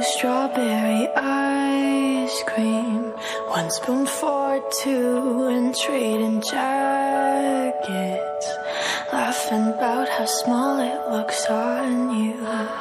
strawberry ice cream, 1 spoon for 2, and trading jackets, laughing about how small it looks on you.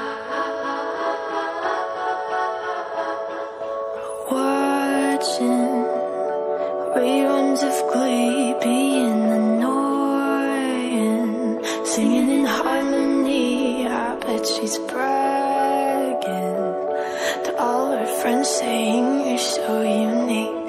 Watching reruns of Glee, being annoying, singing in harmony. I bet she's bragging to all her friends, saying you're so unique.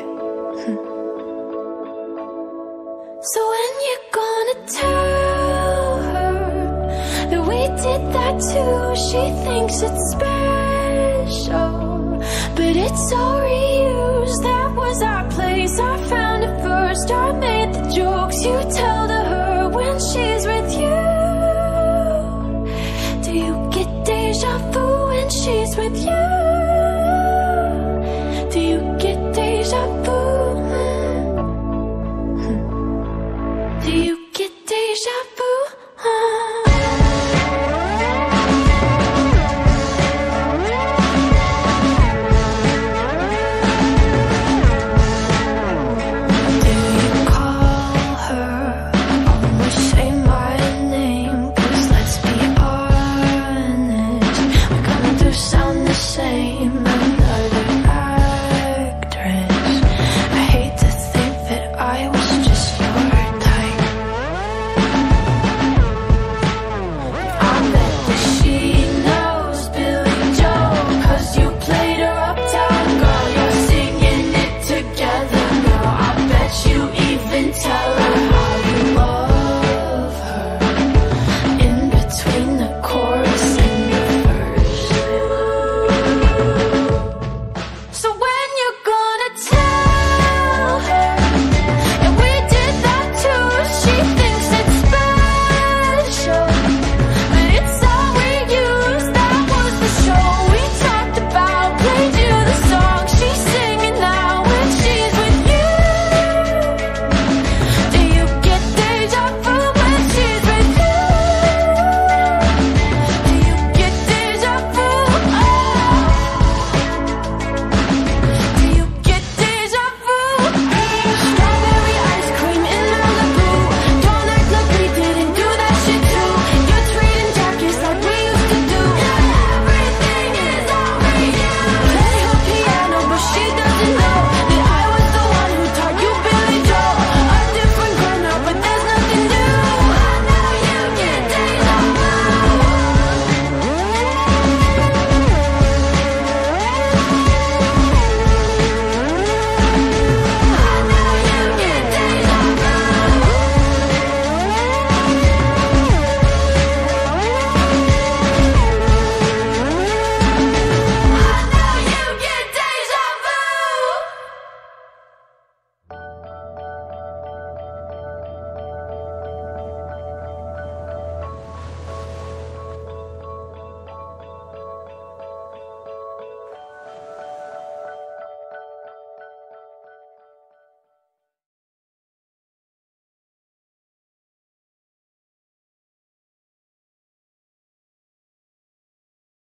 So when you gonna tell her that we did that too? She thinks it's special, but it's all reused. That was our place, I found it first. I made the jokes you tell to her when she's with you. Do you get deja vu when she's with you?